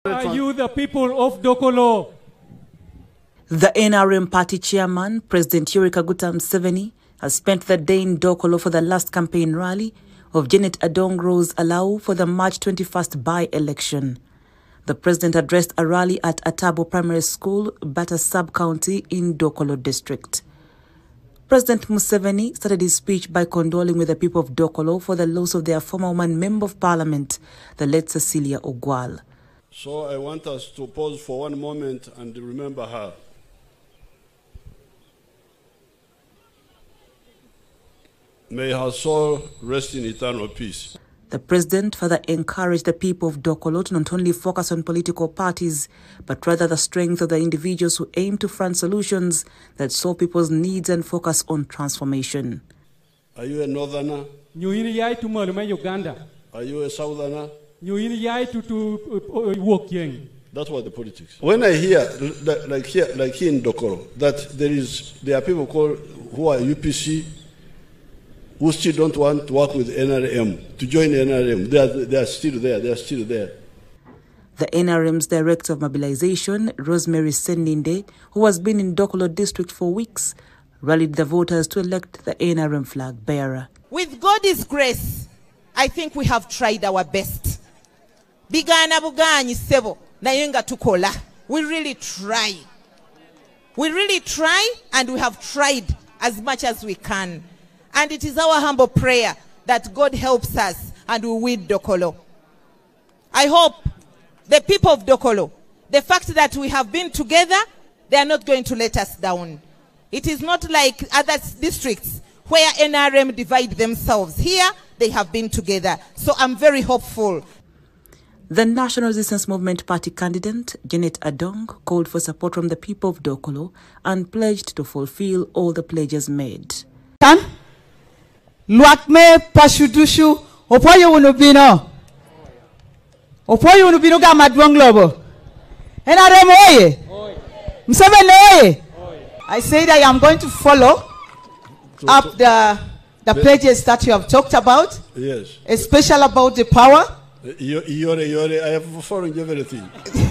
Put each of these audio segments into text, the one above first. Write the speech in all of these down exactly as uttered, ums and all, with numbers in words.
Are you the people of Dokolo? The N R M party chairman, President Yoweri Kaguta Museveni, has spent the day in Dokolo for the last campaign rally of Janet Adong Rose Alao for the March twenty-first by-election. The president addressed a rally at Atabo Primary School, Bata Sub-County in Dokolo District. President Museveni started his speech by condoling with the people of Dokolo for the loss of their former woman member of parliament, the late Cecilia Ogwal. So I want us to pause for one moment and remember her. May her soul rest in eternal peace. The president further encouraged the people of Dokolo to not only focus on political parties, but rather the strength of the individuals who aim to find solutions that solve people's needs and focus on transformation. Are you a northerner? Uganda. Are you a southerner? That's what the politics. When I hear, like here, like here in Dokolo, that there is there are people called who are U P C who still don't want to work with N R M, to join N R M. They are, they are still there. They are still there. The N R M's Director of Mobilization, Rosemary Sendinde, who has been in Dokolo District for weeks, rallied the voters to elect the N R M flag bearer. With God's grace, I think we have tried our best. Bigana buganyi sebo nayenga tukola. We really try. We really try, and we have tried as much as we can. And it is our humble prayer that God helps us and we win Dokolo. I hope the people of Dokolo, the fact that we have been together, they are not going to let us down. It is not like other districts where N R M divide themselves. Here, they have been together. So I'm very hopeful. The National Resistance Movement Party candidate, Janet Adong, called for support from the people of Dokolo and pledged to fulfill all the pledges made. Luakme pashudushu opoyo unubino opoyo unubino ga madwong lobo N R M oye Museveni oye. I said I am going to follow up the the pledges that you have talked about. Yes. Especially about the power. Yore, yore, I have followed everything.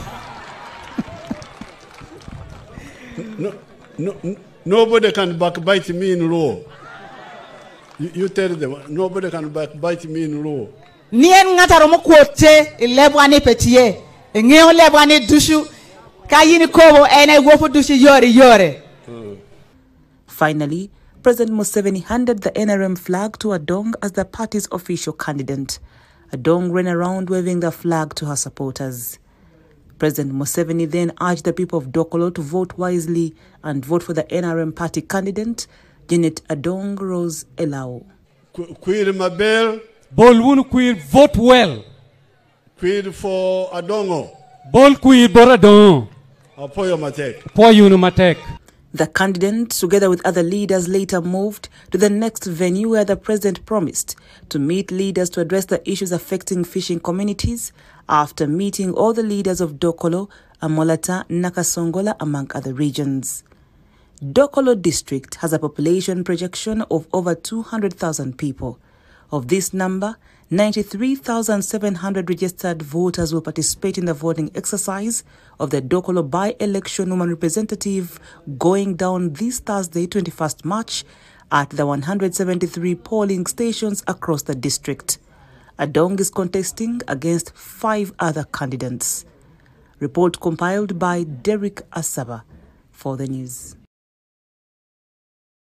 no, no, nobody can backbite me in law. You, you tell them, nobody can backbite me in law. Nien ngataromo quote lebwani petie. Ngeo lebwani dushu. Kayini kobo ene wofu dushu yore yore. Finally, President Museveni handed the N R M flag to Adong as the party's official candidate. Adong ran around waving the flag to her supporters. President Museveni then urged the people of Dokolo to vote wisely and vote for the N R M party candidate, Janet Adong Rose Alao. Queer Mabel. Bolwun queer vote well. Queer for Adongo. Bol queer Boradon. Apoyo Matek. Poyunu Matek. The candidates, together with other leaders, later moved to the next venue where the president promised to meet leaders to address the issues affecting fishing communities after meeting all the leaders of Dokolo, Amolata, Nakasongola, among other regions. Dokolo district has a population projection of over two hundred thousand people. Of this number, ninety-three thousand seven hundred registered voters will participate in the voting exercise of the Dokolo by-election woman representative going down this Thursday, twenty-first March, at the one hundred seventy-three polling stations across the district. Adong is contesting against five other candidates. Report compiled by Derek Asaba for the news.